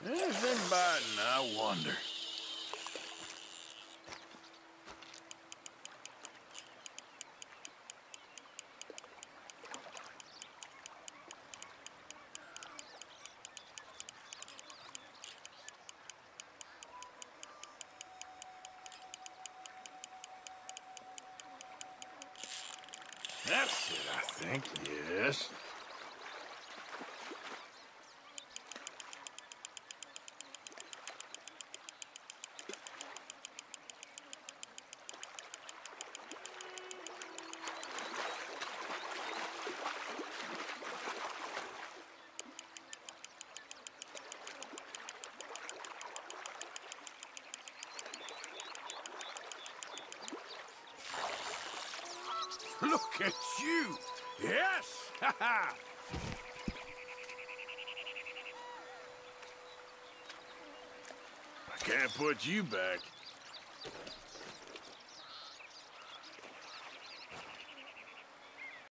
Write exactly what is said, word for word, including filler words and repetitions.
Anything biting, I wonder. That's it, I think, yes. Look at you! Yes! Ha ha! I can't put you back.